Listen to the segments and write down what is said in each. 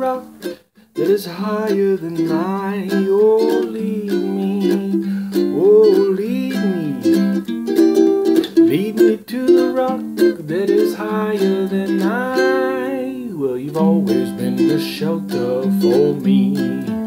rock that is higher than I. Oh, lead me, oh, lead me. Lead me to the rock that is higher than I. Well, you've always been the shelter for me.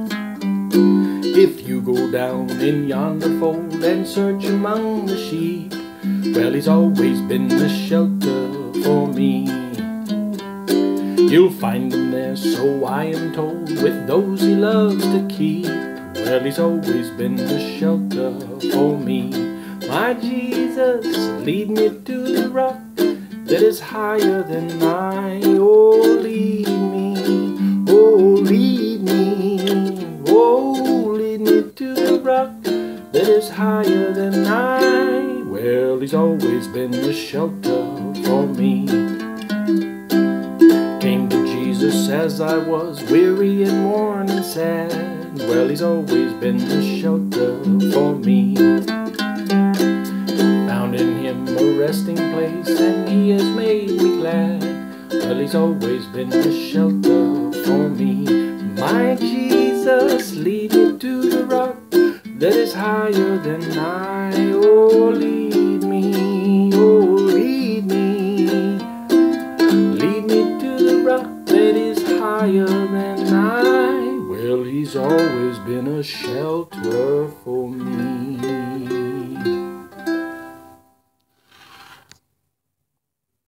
If you go down in yonder fold and search among the sheep, well, he's always been the shelter for me. You'll find him there, so I am told, with those he loves to keep. Well, he's always been the shelter for me. My Jesus, lead me to the rock that is higher than I. Oh, lead me, oh, lead me, oh, lead me to the rock that is higher than I. Well, he's always been the shelter for me. Came to Jesus as I was weary and worn and sad. Well, he's always been the shelter for me. Found in him a resting place, and he has made me glad. Well, he's always been the shelter for me. My Jesus, lead me to the rock that is higher than I. Oh, lead me, oh, lead me. Lead me to the rock that is higher than I. Well, he's always been a shelter for me.